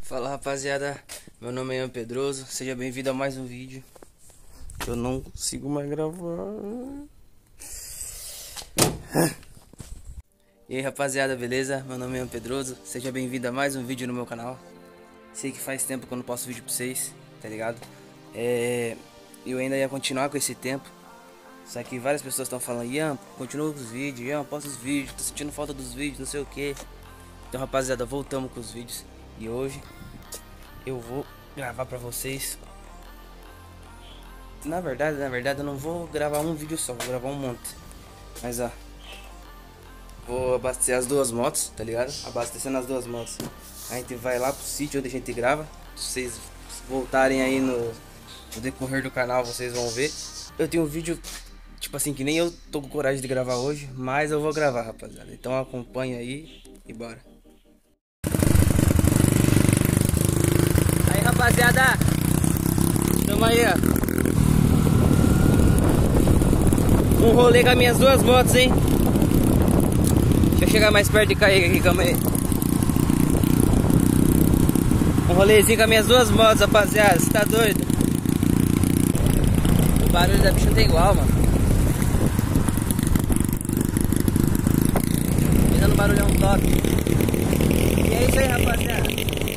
Fala rapaziada, meu nome é Ian Pedroso, seja bem-vindo a mais um vídeo. Eu não consigo mais gravar. E aí rapaziada, beleza? Meu nome é Ian Pedroso, seja bem-vindo a mais um vídeo no meu canal. Sei que faz tempo que eu não posto vídeo pra vocês, tá ligado? Eu ainda ia continuar com esse tempo, só que várias pessoas estão falando: Ian, continua com os vídeos, Ian, posta os vídeos, tô sentindo falta dos vídeos, não sei o que. Então rapaziada, voltamos com os vídeos. E hoje eu vou gravar pra vocês. Na verdade eu não vou gravar um vídeo só, vou gravar um monte. Mas ó, vou abastecer as duas motos, tá ligado? Abastecendo as duas motos, a gente vai lá pro sítio onde a gente grava. Se vocês voltarem aí no decorrer do canal, vocês vão ver. Eu tenho um vídeo, tipo assim, que nem eu tô com coragem de gravar hoje, mas eu vou gravar, rapaziada. Então acompanha aí e bora. Aí rapaziada, tamo aí, ó. Um rolê com as minhas duas motos, hein. Deixa eu chegar mais perto de cair aqui, calma aí. Um rolezinho com as minhas duas motos, rapaziada, você tá doido? O barulho da bicha não tem igual, mano. Me dando barulhão top. E é isso aí, rapaziada.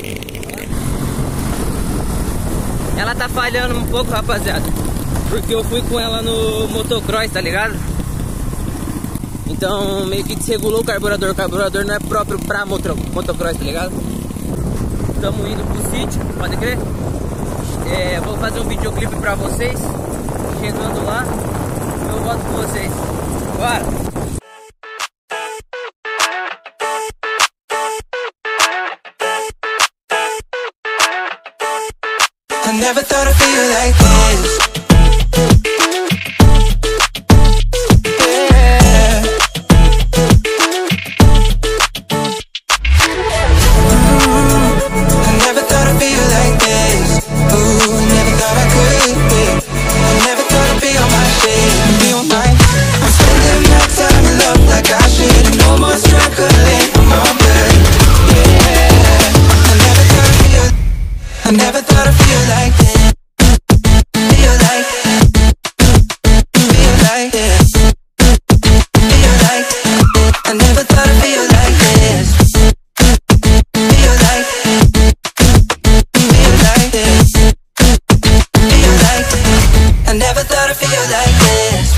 Ela tá falhando um pouco, rapaziada, porque eu fui com ela no motocross, tá ligado? Então meio que desregulou o carburador. O carburador não é próprio pra motocross, tá ligado? Tamo indo pro sítio, pode crer? Vou fazer um videoclipe pra vocês. Chegando lá, eu volto com vocês. Bora! I never thought I'd feel like this. Yeah. I never thought I'd feel like this. Ooh, never thought I could. I never thought I'd be on my shit and be on mine. I'm spending my time in love like I should, and no more struggling. I'm all good. Yeah. I never thought I'd feel like this. Feel like, yeah. Feel like, I never thought I'd feel like this. Feel like, this. Feel like, I never thought I'd feel like this.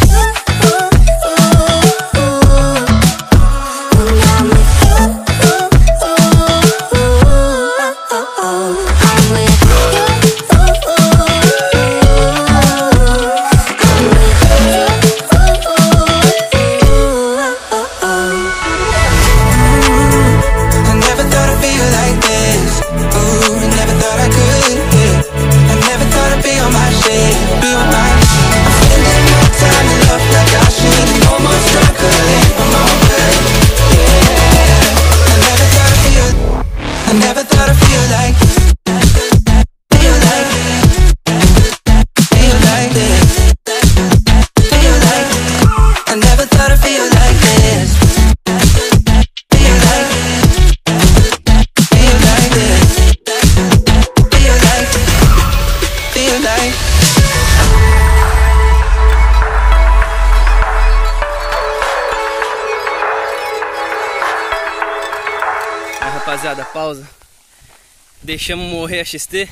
Rapaziada, pausa. Deixamos morrer a XT.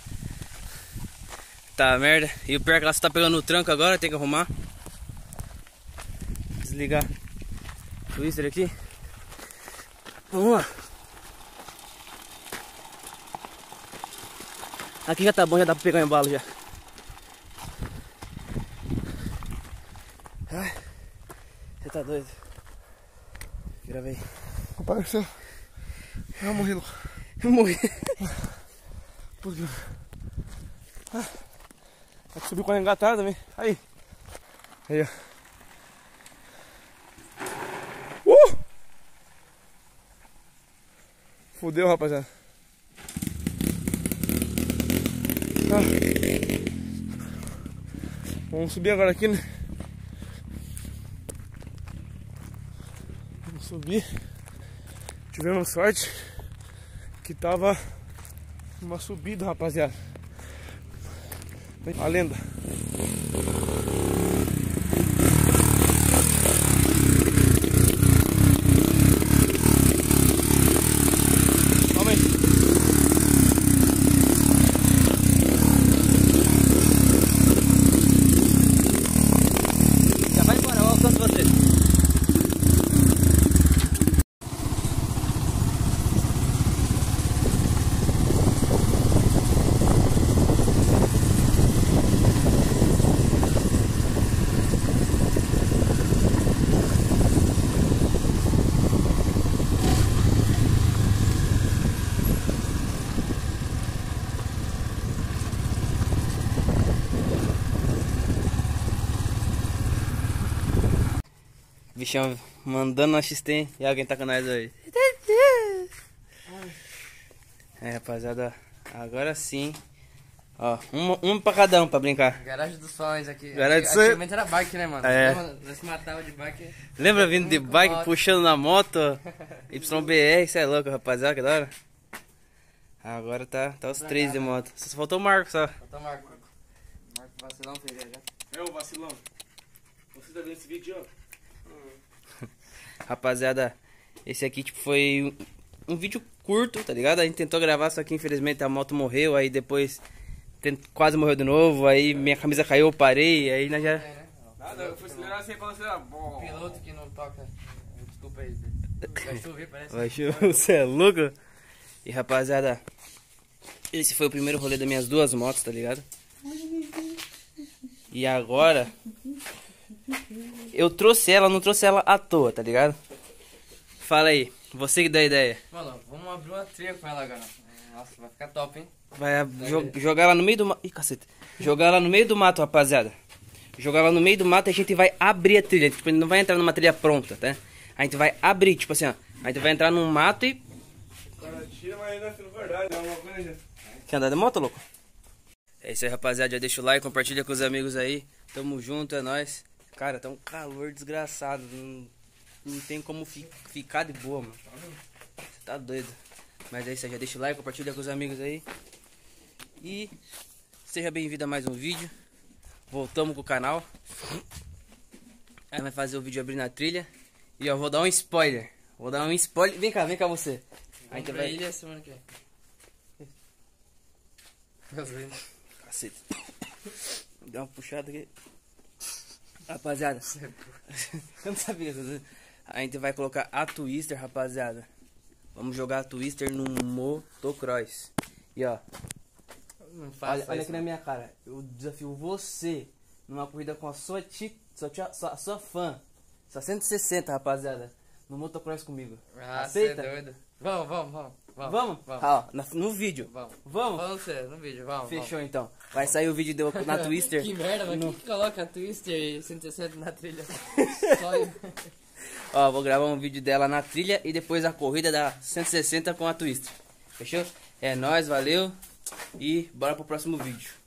Tá merda. E o pior é que ela só tá pegando o tranco agora, tem que arrumar. Desligar o twister aqui. Vamos lá. Aqui já tá bom, já dá pra pegar o embalo já. Ai, você tá doido. Vira, véi. Apareceu. Eu morri, louco. Eu morri. Puta. Aqui subiu com a engatada também. Aí. Aí, ó. Fudeu, rapaziada. Vamos subir agora aqui, né? Vamos subir. Tivemos sorte que tava Uma subida, rapaziada. A lenda. Calma aí. Já vai embora, eu alcanço você. Bichão mandando na XT, hein? E alguém tá com nós aí. É, rapaziada, agora sim. Ó, um pra cada um pra brincar. Garagem dos sonhos aqui. Garagem dos sonhos. Antigamente era bike, né, mano? É. Nós se matava de bike. Lembra vindo de Com bike, moto. puxando na moto? YBR, cê é louco, rapaziada, que da hora. Agora tá os três de moto. Só faltou o Marco só. Faltou o Marco. Marco vacilão fez aí, já. É o vacilão. Você tá vendo esse vídeo, ó? Rapaziada, esse aqui tipo foi um vídeo curto, tá ligado? A gente tentou gravar, só que infelizmente a moto morreu, aí depois quase morreu de novo, aí minha camisa caiu, eu parei, aí nós já... É, né? Ó, Nada, eu fui acelerar sem falar acelerar. o piloto que não toca. Desculpa aí. Vai chover, parece. Vai chover, você é louco? E rapaziada, esse foi o primeiro rolê das minhas duas motos, tá ligado? E agora eu trouxe ela, não trouxe ela à toa, tá ligado? Fala aí, você que dá a ideia. Mano, vamos abrir uma trilha com ela agora. Nossa, vai ficar top, hein? Vai jogar ela no meio do mato. Ih, caceta. Jogar ela no meio do mato, rapaziada. Jogar ela no meio do mato e a gente vai abrir a trilha. Tipo, a gente não vai entrar numa trilha pronta, tá? A gente vai abrir, tipo assim, ó. A gente vai entrar num mato e... Cara, tira, mas ainda é verdade. É uma coisa. Quer andar de moto, louco? É isso aí, rapaziada. Já deixa o like, compartilha com os amigos aí. Tamo junto, é nóis. Cara, tá um calor desgraçado. Não tem como ficar de boa, mano. Você tá doido. Mas é isso aí, já deixa o like, compartilha com os amigos aí. E seja bem-vindo a mais um vídeo. Voltamos com o canal. Aí vai fazer o vídeo abrir na trilha. E eu vou dar um spoiler. Vou dar um spoiler. Vem cá você. Aí Vamos tu pra vai... ilha semana que vem. Cacete. Dá uma puxada aqui. Rapaziada. Eu não sabia. A gente vai colocar a Twister, rapaziada. Vamos jogar a Twister no motocross. E ó. Não faça Olha isso, aqui na minha cara. Eu desafio você numa corrida com a sua fã. Sua 160, rapaziada. No motocross comigo. Ah, Aceita? cê é doido. Vamos. Vamos? Ah, ó, no vídeo. Vamos. Vamos? Vamos ser no vídeo, vamos. Fechou então. Vai sair o vídeo na Twister. Que merda, mas quem que coloca Twister e 160 na trilha? Só eu. Ó, vou gravar um vídeo dela na trilha e depois a corrida da 160 com a Twister. Fechou? É nóis, valeu. E bora pro próximo vídeo.